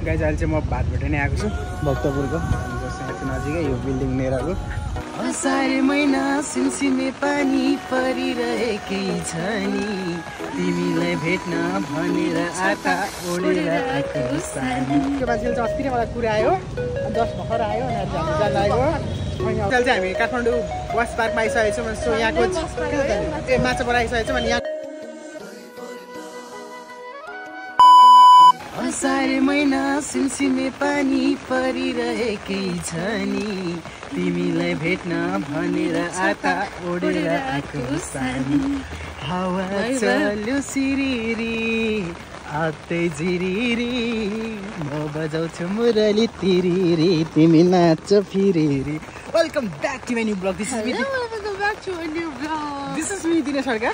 guys अहिले चाहिँ म भातबाट नै आएको छु भक्तपुरको जस्तो नजिकै यो बिल्डिङ नेराको असारे महिना सिमसिमे पानी परिरहेकै छ नि तिमीलाई भेट्न भनेर आँखा ओडेर आएको सानी त्यो मान्छेले चाहिँ अस्ति नै मलाई कुरायो जस्ट भर्खर आयो अनि हामी जान लागेको अहिले चाहिँ हामी काठमाडौँ वास पार्कमा आइसकेको छौँ सो यहाँको माछाबाट आइसकेको छौँ अनि यहाँ असारे महिना सिमसिमे पानी परिरहेकै छ नि तिमीलाई भेट्न भनेर आँखा ओडेर आएको सानी हावा चल्यो सिरिरी आत्तै झिरिरी म बजाउँछु मुरली तिरिरी तिमी नाच फिरिरी welcome back to my new blog this is me Dinesh Sarkar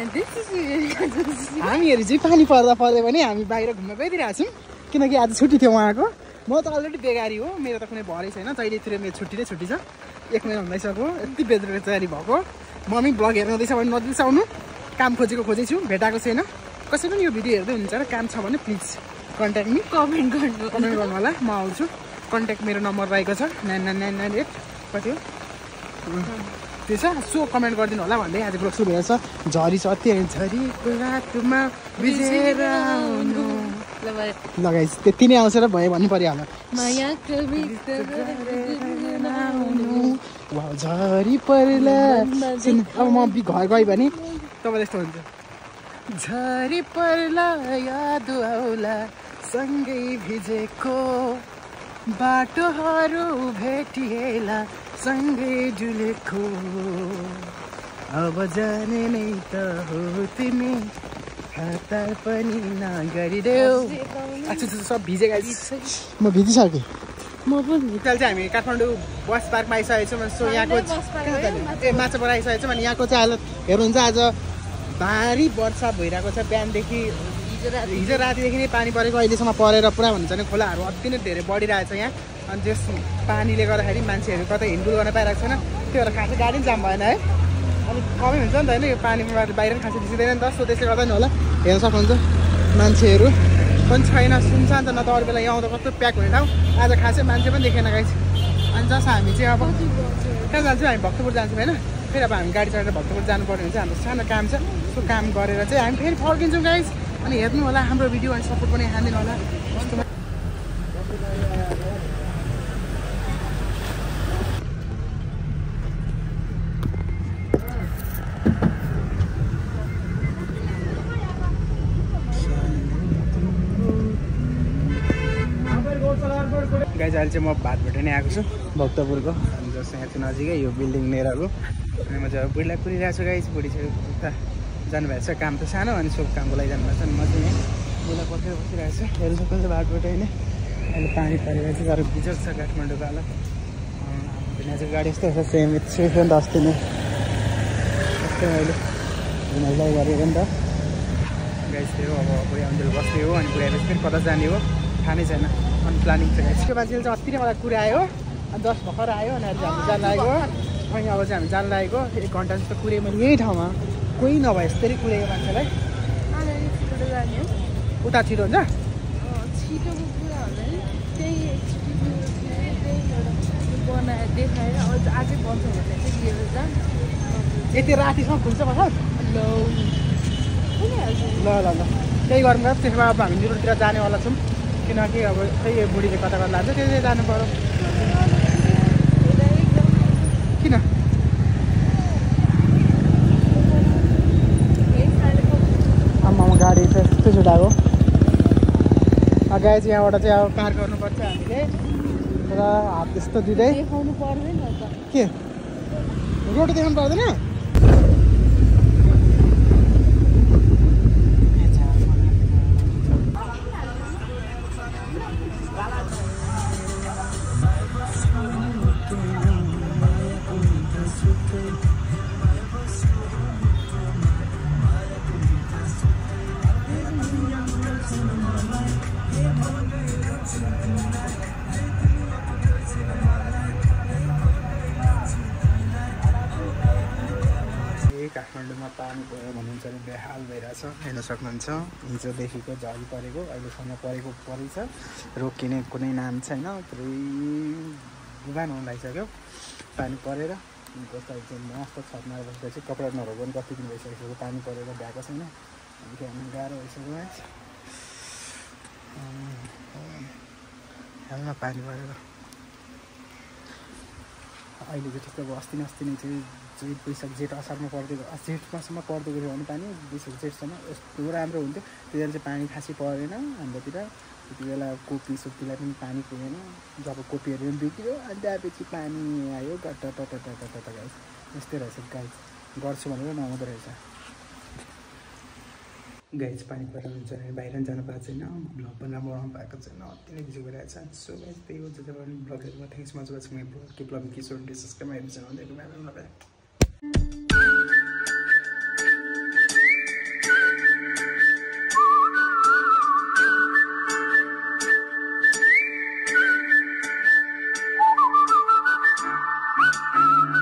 हामीहरू चाहिँ पानी पर्दा पर्यो भने हामी बाहिर घुम्न गइदिरहेको छौँ किनकि आज छुट्टी थियो उहाँको म त अलरेडी बेगारी हो मेरो त कुनै भरै छैन जहिलेतिर मेरो छुट्टी नै छुट्टी छ 1 महिना हुँदैसक्यो यति बेरोजगारी भएको मम्मी ब्लग हेर्नु हुँदैछ भने नबिर्साउनु काम खोजेको भेटाएको छैन कसै पनि यो भिडियो हेर्दै हुन्छ र काम छ भने प्लिज कन्ट्याक्ट मी कमेन्ट गर्नु होला म आउँछु कन्ट्याक्ट मेरो नम्बर रहेको छ 9998 कति हो त्यो छ सो कमेन्ट गरिदिनु होला भन्दै आज ब्लग सुरु भएको छ झरी छ त्यही झरीको रातमा बिजेर आउनु लगाइस त्यति नै आउँछ र भयो भन्नु पर्यो होला झरी पर्ला अब म घर गएँ भने तपाईँलाई यस्तो हुन्छ झरी पर्ला याद आउला सँगै भिजेको बाटोहरू भेटिएला सँगै डुलेको अब जाने नै त हो तिमी हतार पनि नगरिदेऊ अच्छा सब भिजेको म भिजिसकेँ म पनि चाहिँ हामी काठमाडौँ वास पार्कमा आइसकेको छौँ सो यहाँको माछाबाट आइसकेको छौँ अनि यहाँको चाहिँ हालत हेर्नुहुन्छ आज भारी वर्षा भइरहेको छ बिहानदेखि हिजो रातिदेखि नै पानी परेको अहिलेसम्म परेर पुरा भन्छ भने खोलाहरू अति नै धेरै बढिरहेको छ यहाँ अनि त्यस पानीले गर्दाखेरि मान्छेहरू कतै हिँडडुल गर्न पाइरहेको छैन त्यो भएर खासै गाडी पनि जाम भएन है अलिक कमै हुन्छ नि त होइन यो पानीमा बाहिर पनि खासै दिँदैन नि त सो त्यसले गर्दा नि होला हेर्न सक्नुहुन्छ मान्छेहरू पनि छैन सुनसान त न त अरू बेला यहाँ आउँदा कस्तो प्याक हुने ठाउँ आज खासै मान्छे पनि देखेन गाइस अनि जस हामी चाहिँ अब कहाँ जान्छौँ हामी भक्तपुर जान्छौँ होइन फेरि अब हामी गाडी चढेर भक्तपुर जानुपर्ने हुन्छ हाम्रो सानो काम छ सो काम गरेर चाहिँ हामी फेरि फर्किन्छौँ गाइस अनि हेर्नु होला हाम्रो भिडियो अनि सपोर्ट पनि हानिदिनु होला गाइज अहिले चाहिँ म भातबाट नै आएको छु भक्तपुरको अनि जस्तो यहाँ चाहिँ नजिकै यो बिल्डिङ नेराको अनि म चाहिँ अब बुढीलाई कुरिरहेको छु गाइज बुढी चाहिँ उता जानुभएको छ काम त सानो अनि सब कामको लागि जानुभएको छ अनि म चाहिँ यहाँ बुढीलाई पर्खेर बसिरहेको छु हेर्नु सक्नुहुन्छ भातबाट होइन अहिले पानी परेर चाहिँ तर बिजोग छ काठमाडौँको हालत भिनाजको गाडी यस्तो छ सेम यस्तो नि त अस्ति नै यस्तै अहिले भिनाजलाई गरेको नि त गाइज थियो अब बुढी अन्जेल बस्ने हो अनि बुढी आएपछि फेरि कता जाने हो थाहा नै छैन अनि प्लानिङ छ गाइस त्यो मान्छेले चाहिँ अस्ति नै मलाई कुरायो अनि जस्ट भर्खर आयो अनि हामी जान लागेको अनि अब चाहिँ हामी जान लागेको 1 घन्टा जस्तो कुरेँ मैले यही ठाउँमा कोही नभए यस्तै कुरेको मान्छेलाई उता छिटो हुन्छ यति रातिसम्म खुल्छ पसल ल ल ल त्यही गरौँ न त्यसमा अब हामी निरोडतिर जानेवाला छौँ किनकि अब त्यही बुढीले कता कता लान्छ त्यही जानु पर्यो किन आमामा गाडी त यस्तो छुटाएको गाडी चाहिँ यहाँबाट चाहिँ अब पार गर्नुपर्छ हामीले र हात त्यस्तो दिँदै के रोड देखाउनु पर्दैन काठमाडौँमा घरमा पानी पऱ्यो भन्नुहुन्छ भने बेहाल भइरहेछ हेर्न सक्नुहुन्छ हिजोदेखिको झरी परेको अहिलेसम्म परेछ रोकिने कुनै नाम छैन पुरै गुबान हुन लागिसक्यो पानी परेर कस्तो चाहिँ मस्त छतमा बसेपछि कपडा नधोएको पनि कति दिन भइसकिसक्यो पानी परेर भ्याएको छैन हामी गाह्रो भइसक्यो हालमा पानी परेर अहिले चाहिँ त्यस्तो अब अस्ति नै चाहिँ जेठ वैशाख जेठ असारमा पर्दिएको जेठ मासमा पर्दिएको थियो भने पानी वैशाख जेठसम्म यस्तो राम्रो हुन्थ्यो त्यति बेला चाहिँ पानी खासै परेन हाम्रोतिर त्यति बेला कोपी सोपीलाई पनि पानी पुगेन जब कोपीहरू पनि बिग्रियो अनि त्यहाँपछि पानी आयो गाइस यस्तै रहेछ गाइस गर्छु भनेर नहुँदो रहेछ गाइस पानी परेर हुन्छ भने बाहिर पनि जानु पाएको छैन भ्लग पनि राम्रो बनाउनु पाएको छैन अति नै बिजी भइरहेको छ सो गाइस त्यही हो जति पनि ब्लगहरूमा थ्याङ्क्स मच गर्छु मेरो ब्लग के ब्लग किशोर सब्सक्राइब गरिदिनु होला